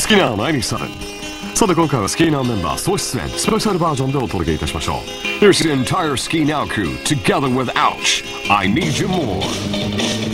きな97。さて今回はスキーナーメンバー総出演スペシャルバージョンでお届けいたしましょう。Here's the entire Ski Now crew together with Ouch! I Need You More.